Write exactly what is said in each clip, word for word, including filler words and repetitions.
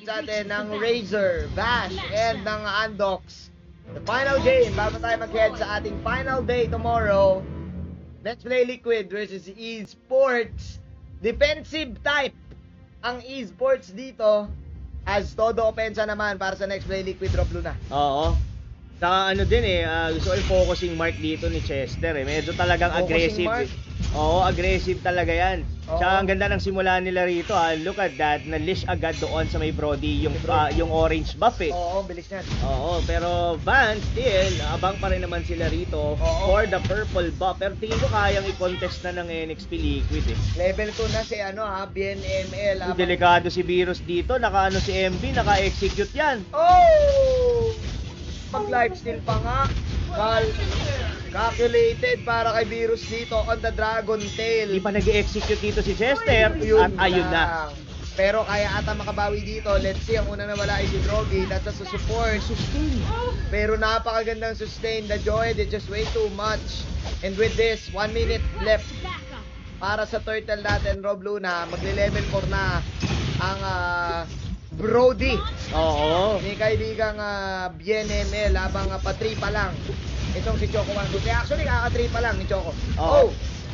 sa atin ng Razor, Bash, and ng Andox. The final game, bago tayo mag-head sa ating final day tomorrow, Nexplay Liquid versus Ezports. Defensive type ang Ezports dito, as todo opensa naman para sa Nexplay Liquid. Drop Luna. Oo. Saka ano din eh, uh, gusto ko yung focusing mark dito ni Chester eh. Medyo talagang Focusing aggressive. mark? Oo, aggressive talaga yan. Oo. Tsaka ang ganda ng simula nila rito ha. Look at that, na-leash agad doon sa may Brody yung, uh, yung orange buff eh. Oo, bilis yan. Oo, pero Van, still, abang pa rin naman sila rito Oo. for the purple buff. Pero tingin ko kayang i-contest na ng N X P Liquid eh. Level two na si ano ha, B N M L. Yung delikado si Virus dito, naka ano si M B, naka-execute yan. Oh! Pag lifesteal pa nga, cal calculated para kay Virus dito on the Dragon Tail. Hindi pa nag-execute dito si Chester Yun at ayun na. lang. Pero kaya ata makabawi dito. Let's see, ang una na wala ay si Dogie. That's a support. Sustain. Pero napakagandang sustain. The Joy, they just way too much. And with this, one minute left para sa turtle natin, Rob Luna. Magle-level four na ang uh, Brody. Oo. Ni kaibigang uh, B N M L habang uh, pa-three pa lang. Itong si Choco one two three. Actually, kaka-three pa lang ni Choco. Oo. Oh!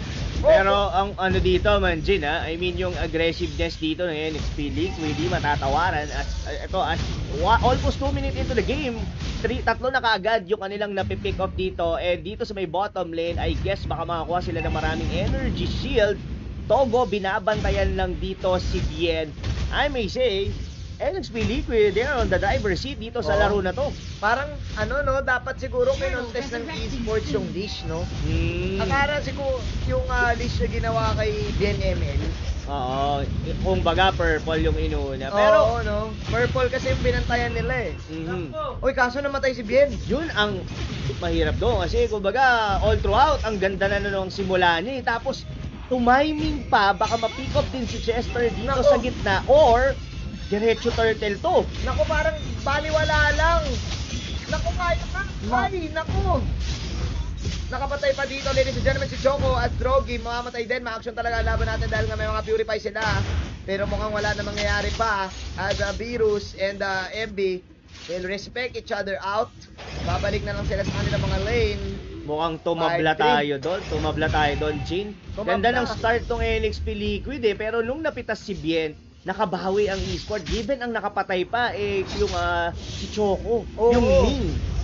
Pero ang ano dito man, Jin ha, I mean yung aggressiveness dito ng N X P Liquid, hindi matatawaran. At uh, ito, at wa, almost two minutes into the game, three, tatlo na kaagad yung kanilang napipick up dito. And dito sa may bottom lane, I guess baka makakuha sila ng maraming energy shield. Togo, binabantayan lang dito si Bien. I may say, N X P Liquid, they're on the driver's seat dito sa oh. laro na to. Parang ano no, dapat siguro kinontes ng Ezports yung leash no. Hmm. Akala siguro yung uh, leash na ginawa kay B N M L. Oo, kung baga purple yung inuna. Pero Pero, oo, no, purple kasi yung binantayan nila eh. mm-hmm. Uy, kaso namatay si Bien. Yun ang mahirap doon kasi kumbaga all throughout ang ganda na nung simula niya eh. Tapos tumiming pa, baka ma-pick up din si Chester dito Nako. sa gitna or diretso turtle to. Naku, parang baliwala lang. Naku, kaya ka. Ay, naku. Nakapatay pa dito, ladies and gentlemen, si Choco at Dogie. Mamamatay din. Ma-action talaga ang laban natin dahil nga may mga purify sila. Pero mukhang wala na mangyayari pa. As uh, Virus and uh, M B will respect each other out. Babalik na lang sila sa kanilang mga lane. Mukhang tumabla tayo doon. Tumabla tayo doon, Jin. Ganda ng start tong N X P Liquid eh. Pero nung napitas si Bien, nakabawi ang Ezports. Given ang nakapatay pa, eh, yung uh, si Choco, Oo. yung Ming.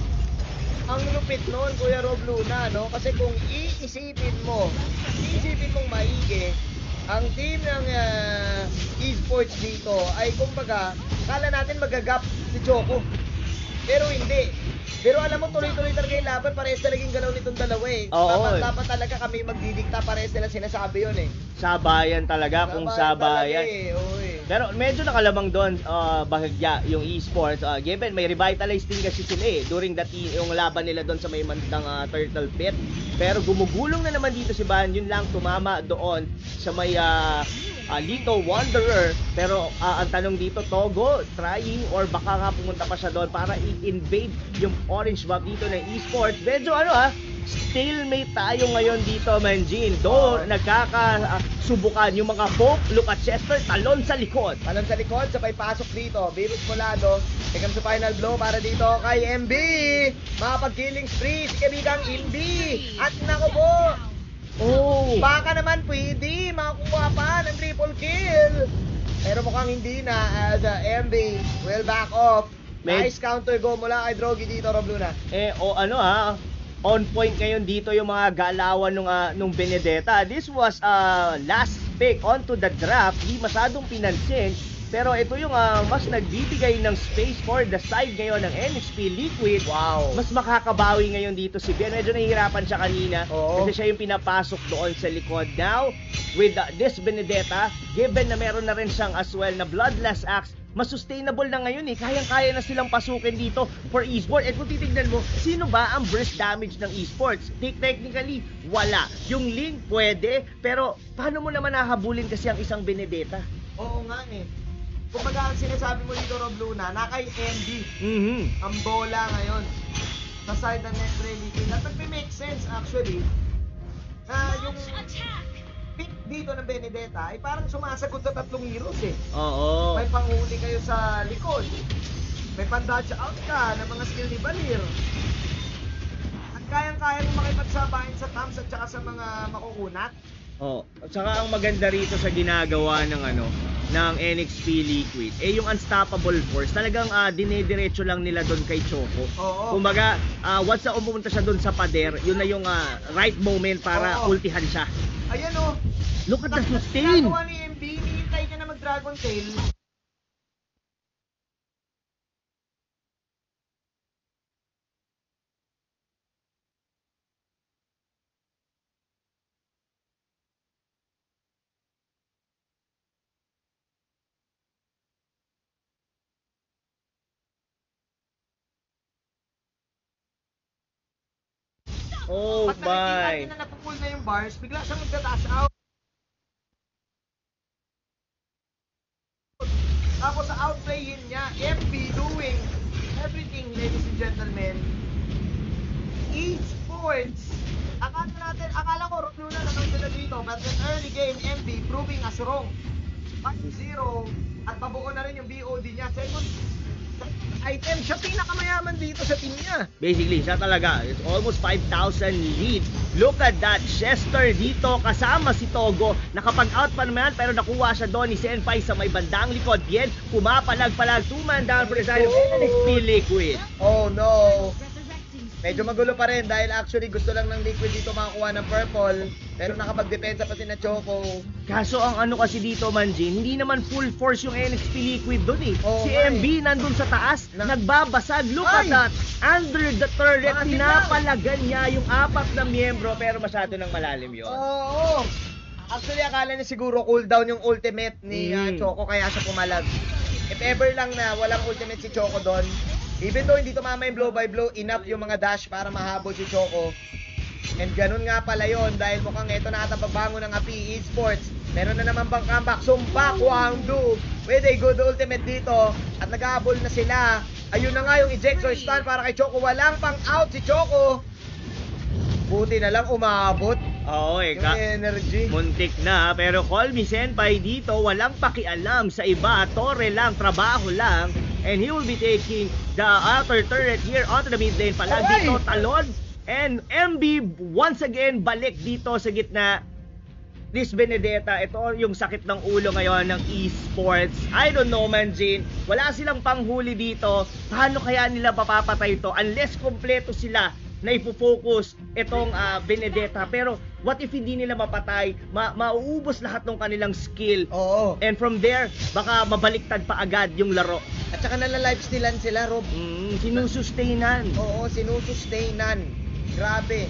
Ang lupit noon, Kuya Rob Luna, no? Kasi kung iisipin mo, iisipin mong maigi, ang team ng uh, Ezports dito ay kumbaga, kala natin magagap si Choco. Pero hindi. Pero alam mo, tuloy-tuloy talaga yung laban, parehas talagang galaw nitong dalawa eh. Oo, dapat, eh. dapat talaga kami magdidikta, parehas nila sinasabi yun eh. Sabayan talaga, kung sabayan. Talaga eh, oo eh. Pero medyo nakalamang doon, uh, bahagya yung Ezports. Uh, given, may revitalized din kasi sila eh, during that yung laban nila doon sa may mandang uh, turtle pit. Pero gumugulong na naman dito si Ban, yun lang tumama doon sa may uh, uh, Little Wanderer. Pero uh, ang tanong dito, Togo, trying or baka nga pumunta pa siya doon para i-invade yung orange buff dito ng Ezports. Medyo ano ha, stalemate tayo ngayon dito, Manjin. Do, nagkakasubukan yung mga Pope, look at Chester, talon sa likod. Talon sa likod, sabay pasok dito. Virus Molado, hanggang sa final blow para dito kay M B. Makapag-killing spree si kaibigang M B. At nako po, Oh, baka naman pwede makakuha pa ng triple kill. Pero mukhang hindi na as uh, M B will back off. Med- Nice counter go mula kay Dogie dito, Rob Luna. eh, o ano ha, on point ngayon dito yung mga galawan nung, uh, nung Benedetta. This was uh, last pick onto the draft. Di masyadong pinansin. Pero ito yung uh, mas nagbibigay ng space for the side ngayon ng N X P Liquid. Wow. Mas makakabawi ngayon dito si Ben. Medyo nahihirapan siya kanina. Oo. Kasi siya yung pinapasok doon sa likod. Now, with uh, this Benedetta, given na meron na rin siyang as well na Bloodlust Axe, mas sustainable na ngayon eh. Kayang-kaya na silang pasukin dito for Ezports. At kung titignan mo, sino ba ang burst damage ng Ezports? Technically, wala. Yung Link pwede, pero paano mo naman nahabulin kasi ang isang Benedetta? Oo nga eh. Kumbaga ang sinasabi mo dito, Rob Luna, na kay M B Mm-hmm. ang bola ngayon sa side ng Nexplay Liquid. At nagme-make sense actually na yung pick dito ng Benedetta ay parang sumasagot sa tatlong heroes eh. Oo. May panghuli kayo sa likod. Solid. May pan-dodge out ka ng mga skill ni Balir. At kayang-kaya mo makipagsabayan sa Tams at saka sa mga makukunat. Oh, at saka ang maganda rito sa ginagawa ng ano ng N X P Liquid eh yung unstoppable force talagang uh, dinediretso lang nila doon kay Choco. Oo. Kumbaga uh, once na umupunta siya doon sa pader, yun na yung uh, right moment para Oo. ultihan siya. Ayan o. Look at the sustain. Ginagawa ni M B, hinihintay niya na mag-Dragon Tail. Oh Pag nakikita my. niya na napupull na yung bars, bigla siyang magda-dash out. Tapos sa outplayin niya, M B doing everything, ladies and gentlemen. Ezports. Akala natin, akala ko rock na naman sila dito, but in early game, M B proving us wrong. five zero at pabuo na rin yung B O D niya. Second item, siya pinakamayaman dito sa team niya. Basically, siya talaga. It's almost five thousand lead. Look at that. Chester dito kasama si Togo. Nakapag-out pa naman pero nakuha siya doon ni Senpai sa may bandang likod. Bien, pumapalag-palag. Two-man down for the side of N X P Liquid. Oh no. Medyo magulo pa rin dahil actually gusto lang ng Liquid dito makakuha ng purple. Pero nakapag-depensa pa si na Choco. Kaso ang ano kasi dito, Manjin, hindi naman full force yung N X P Liquid doon eh. Oo, Si nga M B eh. nandun sa taas, Na- nagbabasag. Look Ay! at that. Under the turret, Mga pinapalagan niya yung apat na miyembro pero masyado nang malalim yun. Oo. Actually, akala niya siguro cooldown yung ultimate ni uh, Mm. Choco kaya siya pumalag. If ever lang na walang ultimate si Choco doon, even though hindi tumama yung blow by blow, enough yung mga dash para mahabol si Choco. And ganun nga pala yun dahil mukhang eto na ata pagbango ng Api Ezports. Meron na naman bang comeback? Sumpa Kwangdu with a good ultimate dito at naghahabol na sila. Ayun na nga yung ejector stun para kay Choco. Walang pang out si Choco. Buti na lang umabot Oo eh, yung ka- energy. muntik na, pero call me Senpai dito, walang pakialam sa iba, Torre lang, trabaho lang, and he will be taking the outer turret here onto the mid lane pala. Ay! Dito talon, and M B once again balik dito sa gitna. This Benedetta, ito yung sakit ng ulo ngayon ng Ezports. I don't know, Manjin, wala silang panghuli dito. Paano kaya nila mapapatay ito unless kompleto sila na ipo-focus itong uh, Benedetta? Pero what if hindi nila mapatay, ma mauubos lahat ng kanilang skill, Oo. and from there baka mabaliktad pa agad yung laro. At saka nala-lifestealan sila, Rob. Mm, sinusustainan. Oo, sinusustainan. Grabe.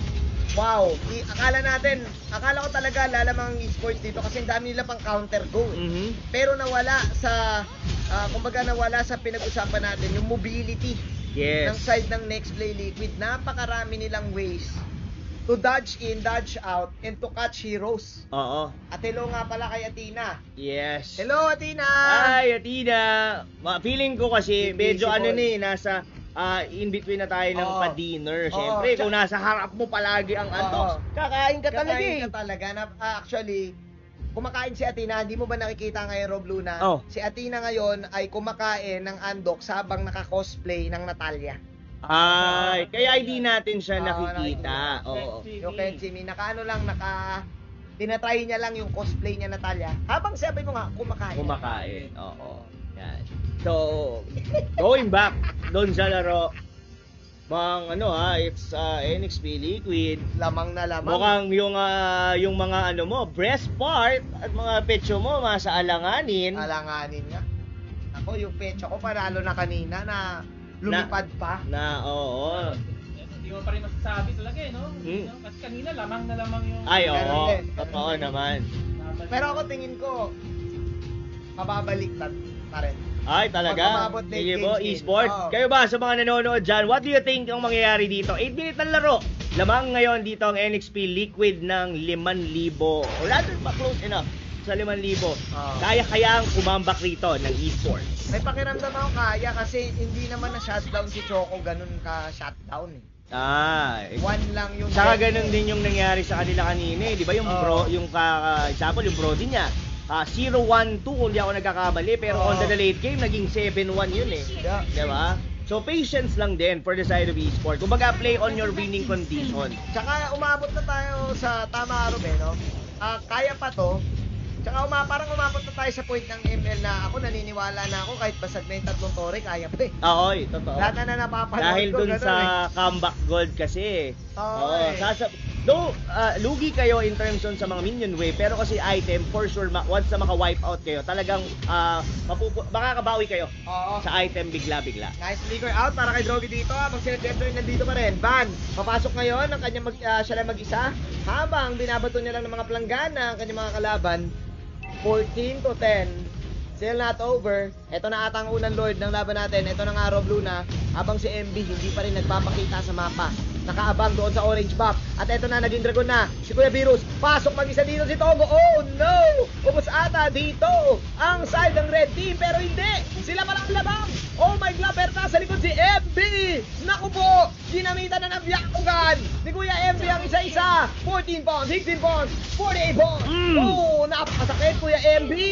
Wow. I akala natin, akala ko talaga lalamang ang Ezports dito kasi ang dami nila pang counter go. Eh. Mhm. Pero nawala sa, uh, kumbaga nawala sa pinag-usapan natin, yung mobility ng Yes. side ng Nexplay Liquid. Napakarami nilang ways to dodge in, dodge out, and to catch heroes. Oo. At hello nga pala kay Athena. Yes. Hello, Athena! Ay, Athena. Ma- Feeling ko kasi Busy medyo boy. ano ni, nasa ah, in between na tayo ng Oo. pa-dinner. Oo. Siyempre, kung nasa harap mo palagi ang antox, Oo. kakain ka talaga Kakain eh. ka talaga. Na, ah, actually, kumakain si Athena, hindi mo ba nakikita ngayon, Rob Luna? Oh. Si Athena ngayon ay kumakain ng andox habang naka-cosplay ng Natalia. Ay, kaya hindi natin siya Oo, nakikita. nakikita. Oo. Yung Kenshimi, nakaano lang, naka... Tinatry niya lang yung cosplay niya Natalia. Habang sabi mo nga, kumakain. Kumakain. Oo. Yan. So, going back doon sa laro, mga ano ha, it's uh, N X P Liquid. Lamang na lamang. Mukhang yung ah, yung mga ano mo, breast part at mga pecho mo masa alanganin. Alanganin nga. Ako, yung pecho ko, paralo na kanina na lumipad pa. Na oo. Hindi mo pa rin masasabi talaga eh, no? Hmm. Kasi kanina lamang na lamang yung... Ay oo, Ganun din. totoo naman. Pero ako tingin ko, mababaliktad pa rin. Ay Pag talaga. umabot na Sige yung po, games Esports. in. Oo. Kayo ba sa mga nanonood dyan, what do you think ang mangyayari dito? eight minute ng laro. Lamang ngayon dito ang N X P Liquid ng five libo. Wala din pa close enough sa five libo. Oo. Kaya kaya ang kumambak rito ng Esports. May pakiramdam ako kaya kasi hindi naman na shutdown si Choco ganun ka shutdown eh. Ah, One lang yung saka ganun din yung nangyari sa kanila kanina eh. Di ba yung Oo. bro, yung ka, example, yung brody niya. ah, zero one two kung di ako nagkakamali, pero Oo. on the late game, naging seven one yun eh. Yeah. Diba? So, patience lang din for the side of esports. Kumbaga, play on your winning condition. Tsaka umabot na tayo sa tama araw eh, no? Ah, kaya pa to. Tsaka uma, parang umabot na tayo sa point ng M L na ako naniniwala na ako kahit basag na yung tatlong tore, kaya pa eh. Oo, eh, totoo. Lahat na na napapanood Dahil ko, dun ganun sa eh. comeback gold kasi. Oo, Oo, eh. sasa Though, ah, lugi kayo in terms on sa mga minion wave, pero kasi item, for sure, ma- once na maka-wipe out kayo, talagang uh, mapupu- makakabawi kayo Oo. sa item bigla-bigla. Nice flicker out para kay Dogie dito. Habang sila Jeffrey nandito pa rin. Van, papasok ngayon ang kanyang mag, ah, siya lang mag-isa. Habang binabato niya lang ng mga planggana ang kanyang mga kalaban. fourteen to ten. Still not over. Ito na ata ang unang lord ng laban natin. Ito na nga Rob Luna. Habang si M B hindi pa rin nagpapakita sa mapa. Nakaabang doon sa orange buff. At ito na, naging dragon na. Si Kuya Virus. Pasok mag-isa dito si Togo. Oh no! Ubus ata dito ang side ng red team. Pero hindi. Sila pala ang labang. Oh my God. Pero nasa likod si M B. Naku po. Ginamitan na ng biyakugan ni Kuya M B ang isa-isa. fourteen pounds, sixteen pounds, forty-eight pounds. Mm. Oh, napakasakit Kuya M B.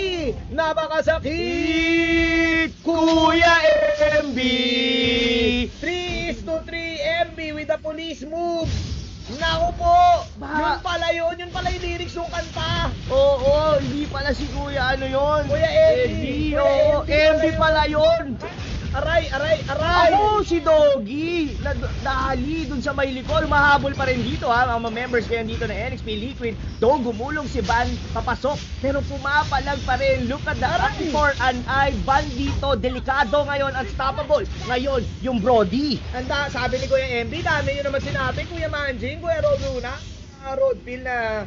Napakasakit Kuya M B! three is to three M B with the police move. Naku po! Ba- Yun pala yun, yun pala yung lyrics ng kanta. Oo, hindi pala si Kuya ano yun. Kuya M B. Eddie, Kuya oo, M B M B pala pala yun. Aray, aray, aray! Ako, si Dogie, na dali dun sa may likod, mahabol pa rin dito ha, mga members kayo dito ng Nexplay Liquid. Do, gumulong si Van, papasok, pero pumapalag pa rin. Look at the B R Y four N Van dito, delikado ngayon, unstoppable. Ngayon, yung Brody. Anda, sabi ni Kuya M B, dami yun naman sinabi, Kuya Manjing, Kuya Rob Luna, uh, Roadfield na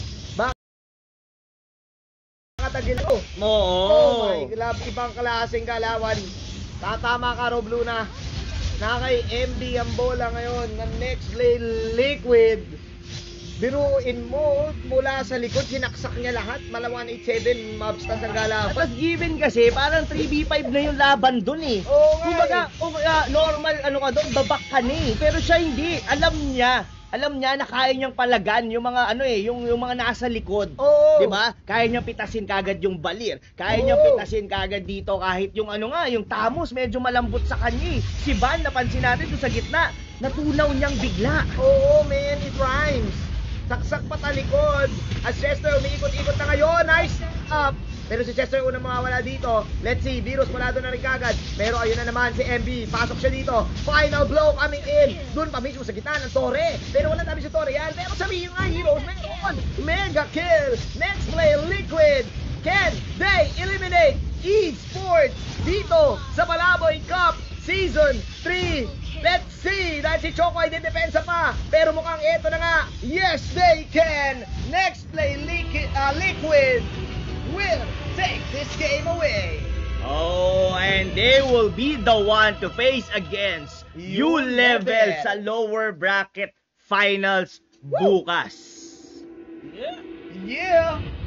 makatagil ko. Oo. Oh my God, ibang klaseng galawan. Tatama ka Rob Luna. Na kay M B ang bola ngayon ng Nexplay Liquid. Biruin mo, mula sa likod, sinaksak niya lahat. Mala one eighty-seven mobstans ang galawan. Tapos given kasi, parang three v five na yung laban dun eh. Oo nga Kumbaga, eh. kumbaga, normal ano ka doon, babak ka na eh. Pero siya hindi, alam niya. Alam niya na kaya niyang palagan yung mga ano eh, yung yung mga nasa likod. Oo. 'Di ba? Kaya niyang pitasin kagad yung balir. Kaya Oo. niyang pitasin kagad dito kahit yung ano nga, yung Tamos medyo malambot sa kanya eh. Si Van, napansin natin doon sa gitna, natunaw niyang bigla. Oo, man, it rhymes. Saksak pa talikod. At Chester, umiikot-ikot na ngayon. Nice up. Pero si Chester unang mawawala dito. Let's see, Virus mula doon na rin kagad. Pero ayun na naman si M B. Pasok siya dito. Final blow coming in. Doon pa mismo sa gitna ng Torre. Pero wala namin si Torre yan. Pero sabihin nga, Heroes, meron. Mega kill. Nexplay Liquid. Can they eliminate Ezports dito sa Palaboy Cup Season three? Let's see! Dahil si Choco ay didepensa pa. Pero mukhang eto na nga. Yes, they can! Nexplay Liquid, uh, Liquid will take this game away. Oh, and they will be the one to face against U level sa lower bracket finals bukas. Yeah. Yeah!